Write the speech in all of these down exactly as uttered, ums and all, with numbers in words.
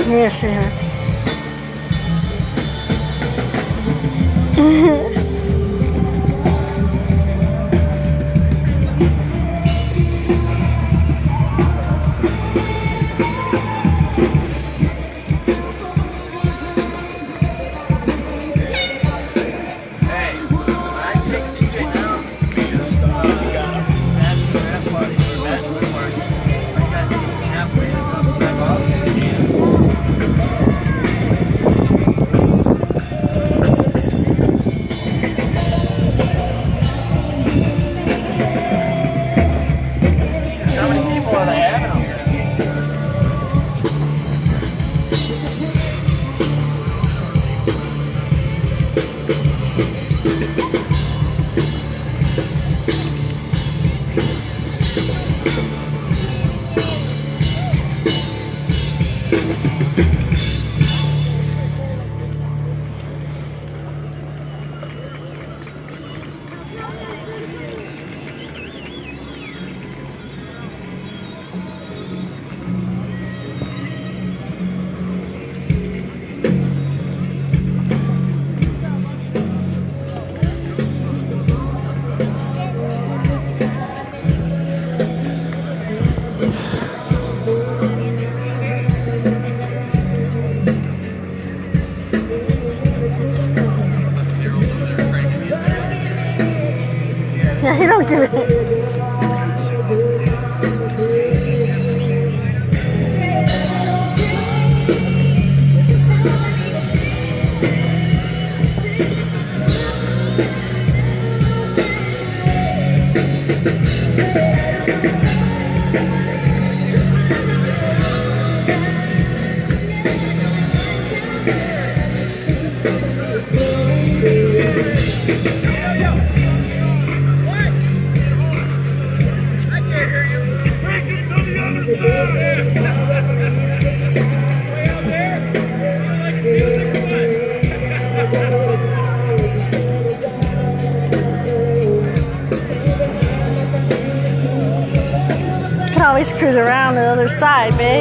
Yes, yeah. Yeah, he don't give it. Can always cruise around the other side, babe.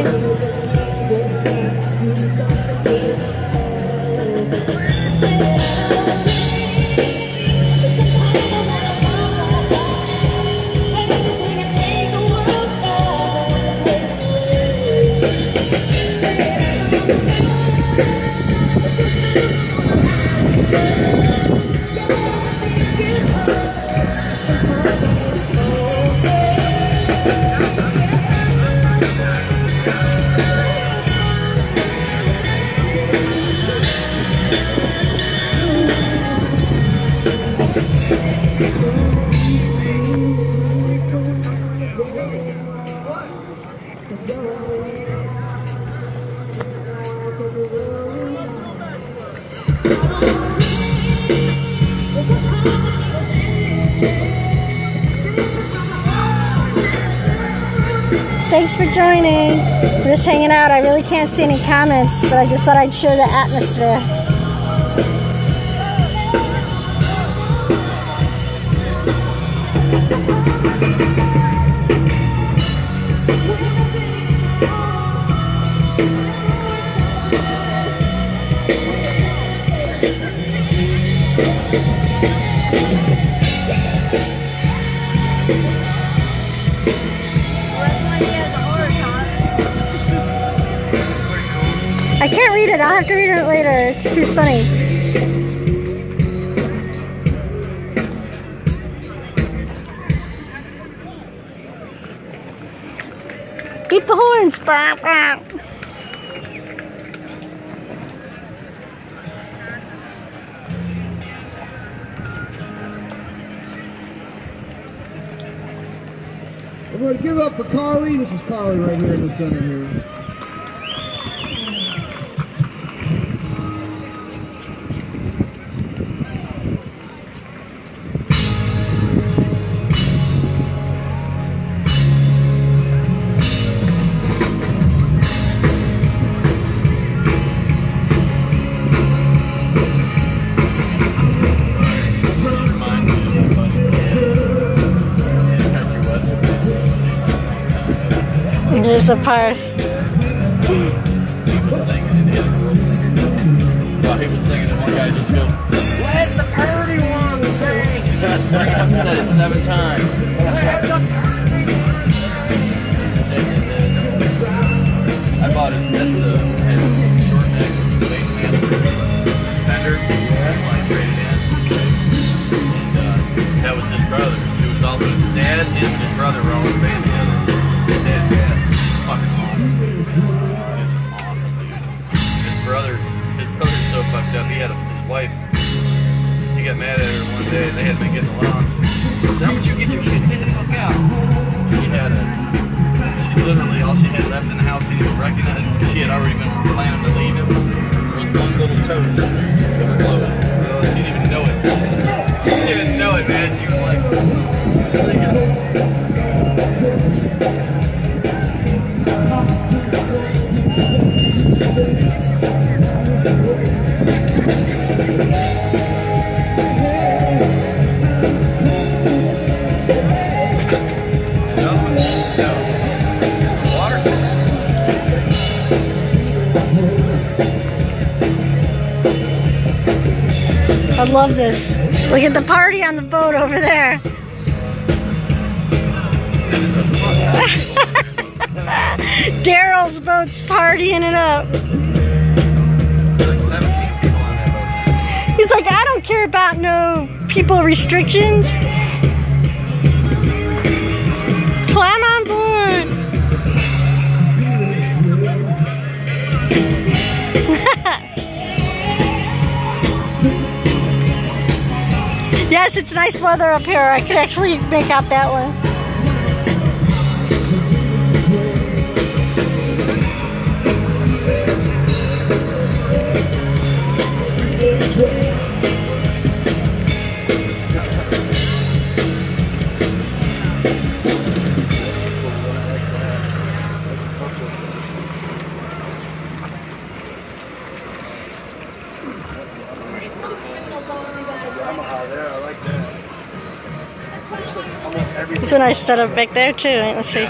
Thanks for joining. We're just hanging out. I really can't see any comments, but I just thought I'd share the atmosphere. I can't read it. I'll have to read it later. It's too sunny. Beat the horns. Bah, bah. Everybody give up for Carly. This is Carly right here in the center here. There's the part. guy just goes, let the party one sing. I've said it seven times. Let the party one sing. I bought it. That's the had a short neck spaceman fender. That's why I traded in. And uh, that was his brother. He was also his dad. Him and his brother were all in the band together. His dad, dad, fucking awesome. He was awesome, dude. His brother, his brother's so fucked up. He had a, his wife. He got mad at her one day, and they hadn't been getting along. He said, "How would you get your shit? Get the fuck out!" She had a. She literally all she had left in the house. He didn't even recognize it because she had already been planning to leave him. There was one little toast that was closed. She didn't even know it. She didn't even know it, man. She was like, really good. I love this. Look at the party on the boat over there. Daryl's boat's partying it up. He's like, I don't care about no people restrictions. Climb on board. Yes, it's nice weather up here. I could actually make out that one. It's a nice setup back there too. Let's see.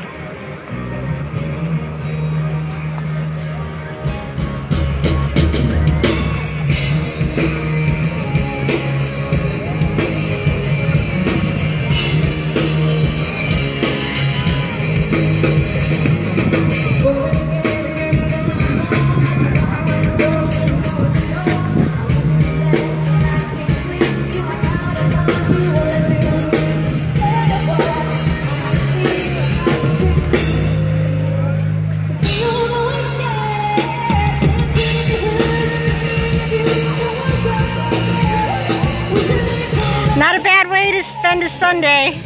Not a bad way to spend a Sunday.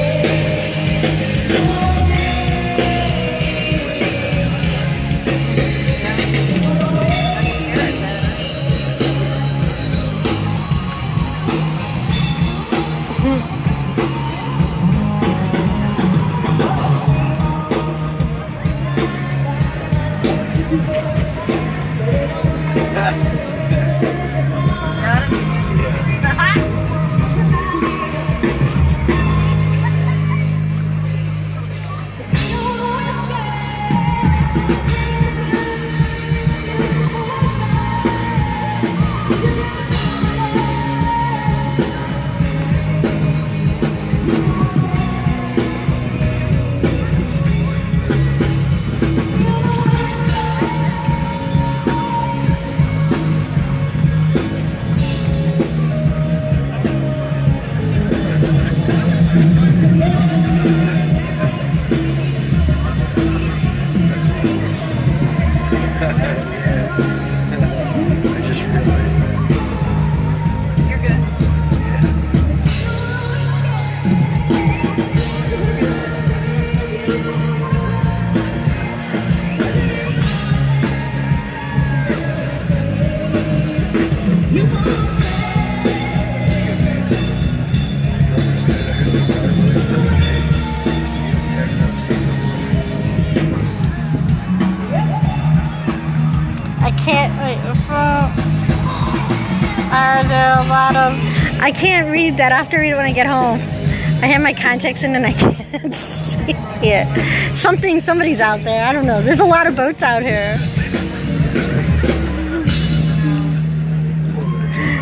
Are there a lot of... I can't read that. I have to read it when I get home. I have my contacts in and I can't see it. Something, somebody's out there. I don't know. There's a lot of boats out here.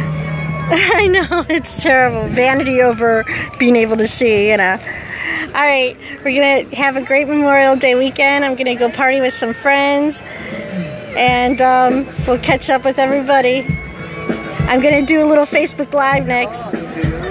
I know, it's terrible. Vanity over being able to see, you know. Alright, we're going to have a great Memorial Day weekend. I'm going to go party with some friends. And um, we'll catch up with everybody. I'm going to do a little Facebook Live next.